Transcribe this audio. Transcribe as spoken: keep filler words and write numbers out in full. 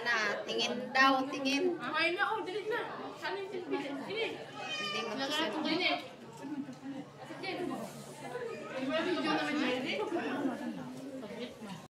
na. Tingin daw, tingin. Ay na, oh, dali na. Saan yung silbi? Sini. Hindi magsasabi. Sini. Sige. Ay, may video naman yun.